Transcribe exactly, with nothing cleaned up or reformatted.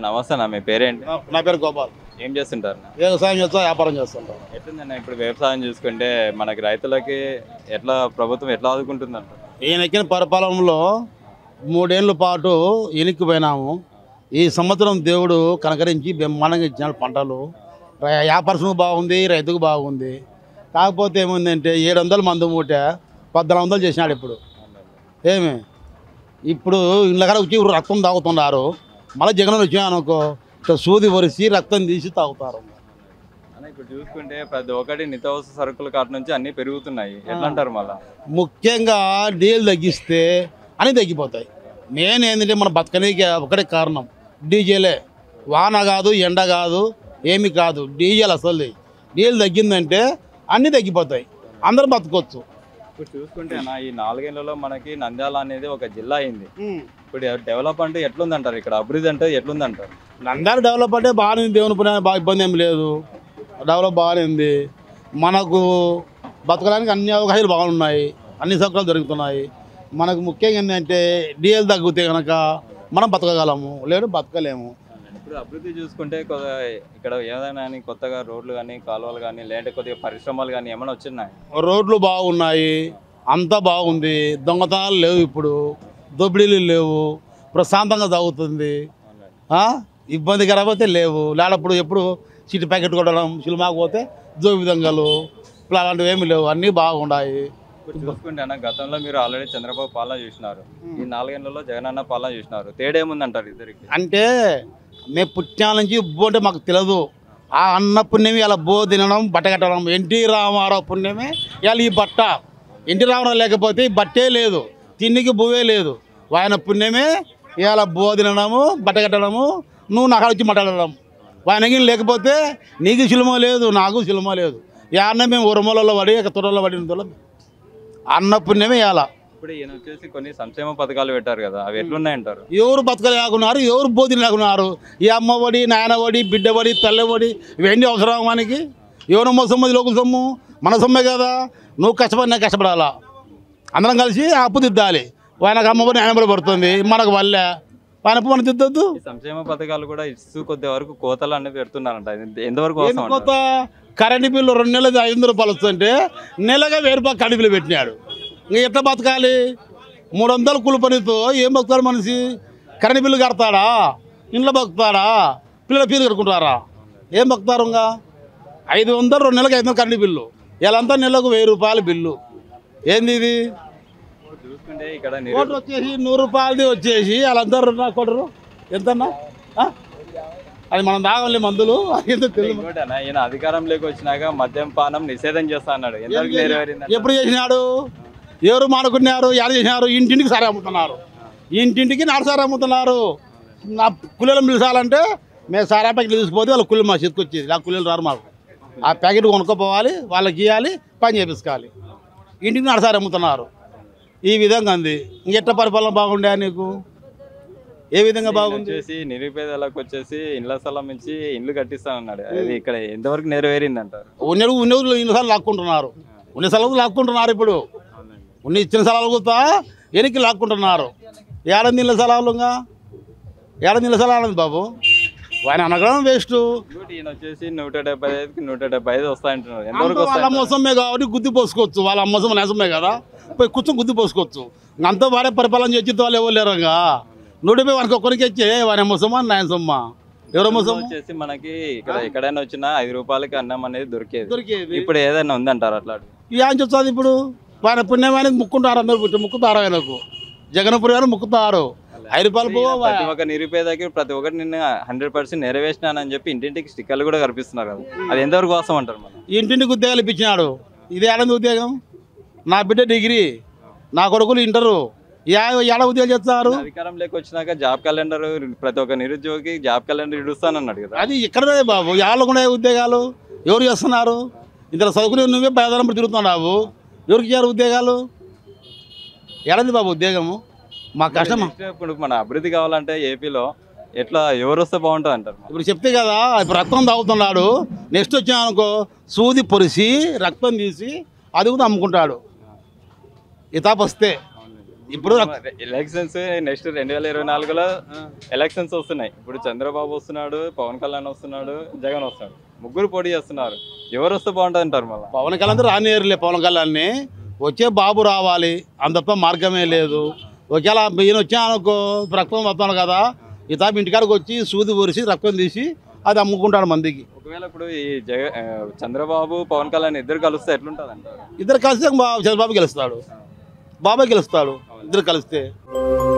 నమస్తే నా మీ పేరేంటి? నా పేరు గోపాల్. ఏం చేస్తుంటారు? వ్యవసాయం చేస్తా, వ్యాపారం చేస్తుంటాం. ఎట్లుందన్న ఇప్పుడు వ్యవసాయం చూసుకుంటే మనకి రైతులకి ఎట్లా ప్రభుత్వం ఎట్లా ఆదుకుంటుందంట? ఈయన ఎక్కిన పరిపాలనలో మూడేళ్ల పాటు ఎనిక్కిపోయినాము. ఈ సంవత్సరం దేవుడు కనకరించి బ్రహ్మాండంగా ఇచ్చినాడు. పంటలు వ్యాపారం బాగుంది, రైతుకు బాగుంది. కాకపోతే ఏముందంటే ఏడు వందల మంది మూట పద్నాలుగు వందలు చేసినాడు. ఇప్పుడు ఏమి ఇప్పుడు ఇళ్ళ కాడ వచ్చి రక్తం తాగుతున్నారు. మళ్ళీ జగన్ వచ్చినానుకో సూది వరిసి రక్తం తీసి తాగుతారు. ఇప్పుడు చూసుకుంటే ప్రతి ఒక్కటి నిత్యావసర సరుకుల కాట నుంచి అన్ని పెరుగుతున్నాయి. ఎట్లా అంటారు? మళ్ళీ ముఖ్యంగా డీజిల్ తగ్గిస్తే అన్నీ తగ్గిపోతాయి. మెయిన్ ఏంటంటే మన బతకనికి ఒకటే కారణం డీజిలే. వాన కాదు, ఎండ కాదు, ఏమి కాదు, డీజిల్. అసలు డీజిల్ తగ్గిందంటే అన్నీ తగ్గిపోతాయి, అందరూ బతకొచ్చు. ఇప్పుడు చూసుకుంటే అన్న ఈ నాలుగేళ్లలో మనకి నంద్యాల అనేది ఒక జిల్లా అయింది. ఇప్పుడు డెవలప్ అంటే ఎట్లుందంటారు? ఇక్కడ అభివృద్ధి అంటే ఎట్లుందంటారు? నంద్యాల డెవలప్ అంటే బాగానే ఉంది, దేవుని పని బాగా ఇబ్బంది ఏమి లేదు. డెవలప్ బాగానే ఉంది. మనకు బతకడానికి అన్ని అవకాశాలు బాగున్నాయి, అన్ని సౌకర్యాలు దొరుకుతున్నాయి. మనకు ముఖ్యంగా ఏంటంటే డీజిల్ తగ్గితే కనుక మనం బతకగలము, లేదు బతకలేము. ఇప్పుడు అభివృద్ధి చూసుకుంటే ఇక్కడ ఏదైనా కొత్తగా రోడ్లు కానీ కాలువలు కానీ లేదంటే కొద్దిగా పరిశ్రమలు కానీ ఏమైనా వచ్చినాయి? రోడ్లు బాగున్నాయి, అంతా బాగుంది. దొంగతనాలు లేవు, ఇప్పుడు దోపిడీలు లేవు, ప్రశాంతంగా సాగుతుంది. ఇబ్బందికరమైతే లేవు. లేనప్పుడు ఎప్పుడు సీటు ప్యాకెట్ కొట్టడం, సినిమాకి పోతే జోబి దొంగలు అలాంటివి ఏమి లేవు, అన్నీ బాగున్నాయి. ఇప్పుడు చూసుకుంటే అన్న గతంలో మీరు ఆల్రెడీ చంద్రబాబు పాలన చూసినారు, ఈ నాలుగేళ్లలో జగన్ అన్న పాలన చూసినారు. తేడా ఏముందంటారు ఇద్దరికి? అంటే మేము పుట్టిన నుంచి బో అంటే మాకు తెలియదు. ఆ అన్న పుణ్యమే ఇలా బో తినడం, బట్ట కట్టడం. ఎన్టీ రామారావు పుణ్యమే ఇలా ఈ బట్ట. ఎన్టీ రామారావు లేకపోతే ఈ బట్టే లేదు, తిండికి బువే లేదు. ఆయన పుణ్యమే ఇలా బో తినడము, బట్ట కట్టడము, నువ్వు నాకు వచ్చి మాట్లాడడం. ఆయనకి లేకపోతే నీకు సినిమా లేదు, నాకు సినిమా లేదు. యాన్న మేము ఉరమలలో పడి తురలో పడిన అన్న పుణ్యమే ఇలా. ఇప్పుడు ఈయన వచ్చేసి కొన్ని సంక్షేమ పథకాలు పెట్టారు కదా, అవి ఎట్లున్నాయంటారు? ఎవరు బతకలేకున్నారు, ఎవరు బోధి లేకున్నారు. ఈ అమ్మ ఒడి, నాయన ఒడి, బిడ్డ ఒడి, తల్లి ఒడి ఇవన్నీ అవసరం మనకి. ఎవరు సొమ్ము, లోకల సొమ్ము మన సొమ్మే కదా. నువ్వు కష్టపడి నేను కష్టపడాలా, అందరం కలిసి అప్పు దిద్దాలి. ఆయనకు అమ్మ ఒడి, నాయన ఒడి పడుతుంది, మనకు వల్లే ఆయన అప్పు మనం దిద్దొద్దు. సంక్షేమ పథకాలు కూడా ఇస్తూ కొద్ది వరకు కోతలు అనేవి పెడుతున్నారంట, ఎంతవరకు? కొత్త కరెంటు బిల్లు రెండు నెలలు ఐదు వందల రూపాయలు వస్తుంటే నెలగా వెయ్యి రూపాయలు కరెంటు బిల్లు పెట్టినాడు. ఇంకా ఎట్లా బతకాలి? మూడు వందల కూలి పనితో ఏం బతుకుతాడు మనిషి? కరెంటు బిల్లు కడతాడా? ఇంట్లో బతుకుతాడా? పిల్లల ఫీజు కట్టుకుంటారా? ఏం బతుకుతారు? ఇంకా ఐదు వందలు రెండు నెలలకు ఐదు వందలు కరెంటు బిల్లు, ఇలాంతా నెలకు వెయ్యి రూపాయల బిల్లు. ఏంది ఇది? చూసుకుంటే ఇక్కడ కోటి వచ్చేసి నూరు రూపాయలది వచ్చేసి వాళ్ళంతా రెండు కోటరు ఎంతన్నా అది మనం తాగలే మందులు. ఈయన అధికారంలోకి వచ్చినాక మద్యం పానం నిషేధం చేస్తా అన్నాడు, ఎంతవరకు నెరవేరింది? ఎప్పుడు చేసినాడు? ఎవరు మానుకున్నారు? ఎవరు చేసినారు? ఇంటింటికి సారా అమ్ముతున్నారు, ఇంటింటికి నాటు సారా అమ్ముతున్నారు. నా కూలీలను పిలిచాలంటే మేము సారా ప్యాకెట్లు తీసుకుపోతే వాళ్ళ కూలీలు మాకు చెప్పుకొచ్చేది. ఆ కూలీలు రారు మాకు. ఆ ప్యాకెట్ కొనుక్కోపోవాలి, వాళ్ళకి ఇవ్వాలి, పని చేపించుకోవాలి. ఇంటికి నాటు సారా అమ్ముతున్నారు. ఈ విధంగా ఉంది. ఇంకెట్ట పరిపాలన బాగుండే నీకు? ఏ విధంగా బాగుంది? వచ్చేసి నిరుపేదలకు వచ్చేసి ఇళ్ళ స్థలం ఇచ్చి ఇల్లు కట్టిస్తానన్నాడు, అది ఇక్కడ ఎంతవరకు నెరవేరింది అంటారు? ఉన్న ఉన్న ఇన్ని సార్లు లాక్కుంటున్నారు, ఉన్న స్థలాలు లాక్కుంటున్నారు. ఇప్పుడు ఉన్న ఇచ్చిన స్థలాలు కూడా వెనక్కి లాక్కుంటున్నారు. ఏడాది నీళ్ళ స్థలాలుగా ఏడాది నీళ్ళ స్థలాలు బాబు. ఆయన అనగడం వేస్ట్. ఈయన వచ్చేసి నూట డెబ్బై ఐదుకి నూట డెబ్బై ఐదు వస్తాయంటున్నారు, ఎంతవరకు? వాళ్ళ మోసమే కాబట్టి గుద్ది పోసుకోవచ్చు, వాళ్ళ మోసం నేసమే కదా, పోయి కూర్చొని గుద్ది పోసుకోవచ్చు. అంతా వాడే పరిపాలన చేసి వాళ్ళు ఎవరు లేరుగా. నూట డెబ్బై వానికి ఒక్కరికి వచ్చే వారి మోసమా నాయన సొమ్మా? ఎవరో మోసం వచ్చేసి మనకి ఇక్కడ ఎక్కడైనా వచ్చినా ఐదు రూపాయలకి అన్నం అనేది దొరికేది దొరికేది ఇప్పుడు ఏదైనా ఉందంటారు అట్లా? ఏం చెప్తుంది ఇప్పుడు? వారి పుణ్యమానికి ముక్కుంటారు, అందరూ పుట్టి ముక్కుతారు. ఆయనకు జగన్పురి గారు ముక్కుతారు. ఐదు రూపాయలు ప్రతి ఒక్క నిరుపేదకి ప్రతి ఒక్కటి నిన్న హండ్రెడ్ పర్సెంట్ నెరవేర్చినానని చెప్పి ఇంటింటికి స్టిక్కర్లు కూడా కనిపిస్తున్నారు కదా, అది ఎంతవరకు కోసం అంటారు? మనం ఇంటింటికి ఉద్యోగాలు ఇప్పించినాడు. ఇది ఏడాది ఉద్యోగం. నా బిడ్డ డిగ్రీ, నా కొడుకులు ఇంటరు, ఏడా ఉద్యోగాలు చేస్తారు? అధికారంలోకి వచ్చినాక జాబ్ క్యాలెండర్ ప్రతి ఒక్క నిరుద్యోగికి జాబ్ క్యాలెండర్ ఇడుస్తానన్నాడు కదా, అది ఇక్కడనే బాబు. ఏళ్ళకు ఉండే ఉద్యోగాలు ఎవరు చేస్తున్నారు? ఇందులో చదువుకునే నువ్వే పేదలంపడి తిరుగుతున్నావు, ఎవరికి ఇచ్చారు ఉద్యోగాలు? ఏడాది బాబు ఉద్యోగము? మా కష్టం. ఇప్పుడు మన అభివృద్ధి కావాలంటే ఏపీలో ఎట్లా ఎవరు వస్తే బాగుంటుంది అంటారు? ఇప్పుడు చెప్తే కదా, ఇప్పుడు రక్తం తాగుతున్నాడు, నెక్స్ట్ వచ్చానుకో సూది పొరిసి రక్తం తీసి అది కూడా అమ్ముకుంటాడు. ఇతాప వస్తే ఇప్పుడు ఎలక్షన్స్ నెక్స్ట్ రెండు వేల ఇరవై నాలుగులో ఎలక్షన్స్ వస్తున్నాయి. ఇప్పుడు చంద్రబాబు వస్తున్నాడు, పవన్ కళ్యాణ్ వస్తున్నాడు, జగన్ వస్తున్నాడు, ముగ్గురు పోటీ చేస్తున్నారు. ఎవరు వస్తే బాగుంటుంది అంటారు? మళ్ళీ పవన్ కళ్యాణ్ రానియర్లే. పవన్ కళ్యాణ్ని వచ్చే బాబు రావాలి, అంత తప్ప మార్గమే లేదు. ఒకవేళ ఈయన వచ్చా అనుకో రక్తం వస్తాను కదా, ఇత ఇంటికాడికి వచ్చి సూది పొరిసి రక్తం తీసి అది అమ్ముకుంటాడు మందికి. ఒకవేళ ఇప్పుడు ఈ జగ చంద్రబాబు పవన్ కళ్యాణ్ ఇద్దరు కలిస్తే ఎట్లుంటుంది అంటారు? ఇద్దరు కలిస్తే చంద్రబాబు గెలుస్తాడు, బాబాయ్ గెలుస్తాడు ఇద్దరు కలిస్తే.